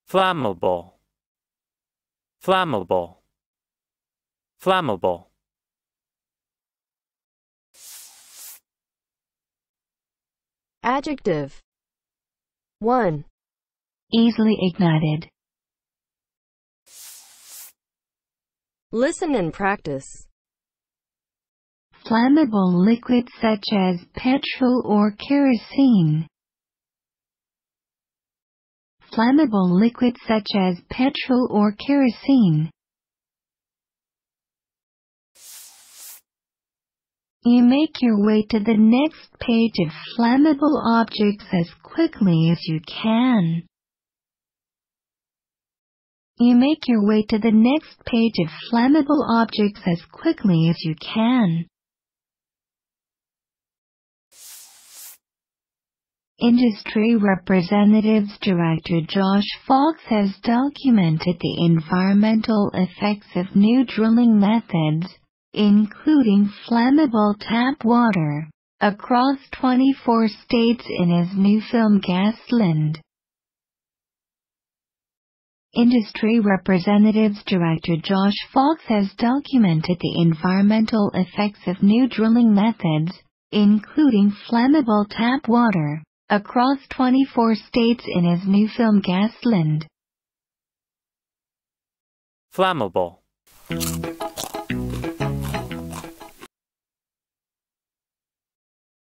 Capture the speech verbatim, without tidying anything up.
Flammable. Flammable. Flammable. Adjective. one. Easily ignited. Listen and practice. Flammable liquid such as petrol or kerosene. Flammable liquid such as petrol or kerosene. You make your way to the next page of flammable objects as quickly as you can. You make your way to the next page of flammable objects as quickly as you can. Industry Representatives Director Josh Fox has documented the environmental effects of new drilling methods, including flammable tap water, across twenty-four states in his new film Gasland. Industry Representatives Director Josh Fox has documented the environmental effects of new drilling methods, including flammable tap water, across twenty-four states in his new film Gasland. Flammable.